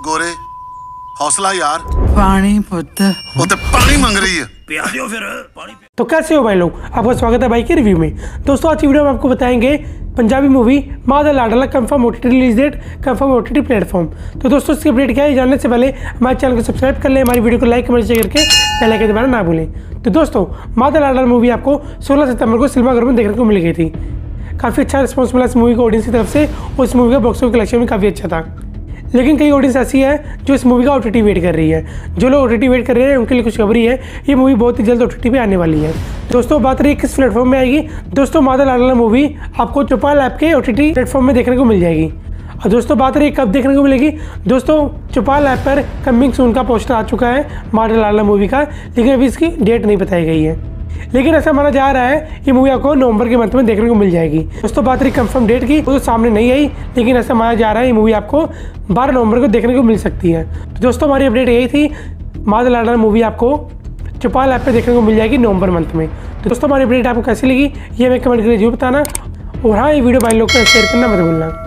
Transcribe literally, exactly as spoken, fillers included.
गोरे हौसला यार। पानी पुत वो तो पानी मांग रही है, पिया दो फिर पानी। तो कैसे हो भाई लोग, आपका स्वागत है भाई के रिव्यू में। दोस्तों आज की वीडियो में आपको बताएंगे Punjabi movie Maa Da Ladla confirm OTT release date, confirm OTT platform. तो दोस्तों इसकी अपडेट क्या है जानने से पहले हमारे चैनल को सब्सक्राइब कर लें, हमारी वीडियो को लाइक कमेंट शेयर करके बेल आइकन दबाना ना भूलें। तो दोस्तों माँ दा लाडला मूवी आपको सोलह सितंबर को सिनेमाघर में देखने को मिल गई थी। काफ़ी अच्छा रिस्पॉन्स मिला इस मूवी को ऑडियंस की तरफ से और इस मूवी का बॉक्स ऑफिस कलेक्शन भी काफ़ी अच्छा था। लेकिन कई ऑडियंस ऐसी है जो इस मूवी का ओटीटी वेट कर रही है। जो लोग ओटीटी वेट कर रहे हैं उनके लिए खुशखबरी है, ये मूवी बहुत ही जल्द ओटीटी पे आने वाली है। दोस्तों बात रही किस प्लेटफॉर्म में आएगी। दोस्तों माँ दा लाडला मूवी आपको चौपाल ऐप के ओटीटी प्लेटफॉर्म में देखने को मिल जाएगी। और दोस्तों बात रही कब देखने को मिलेगी। दोस्तों चौपाल ऐप पर कमिंग सून का पोस्टर आ चुका है माँ दा लाडला मूवी का, लेकिन अभी इसकी डेट नहीं बताई गई है। लेकिन ऐसा माना जा रहा है ये मूवी आपको नवंबर के मंथ में देखने को मिल जाएगी। दोस्तों बात रही कंफर्म डेट की, वो तो सामने नहीं आई, लेकिन ऐसा माना जा रहा है ये मूवी आपको बारह नवंबर को देखने को मिल सकती है। तो दोस्तों हमारी अपडेट यही थी, माँ दा लाडला मूवी आपको चौपाल ऐप पे देखने को मिल जाएगी नवंबर मंथ में। तो दोस्तों हमारी अपडेट आपको कैसी लगी ये हमें कमेंट करके जरूर बताना। और हाँ ये वीडियो भाई लोग को शेयर करना मत भूलना।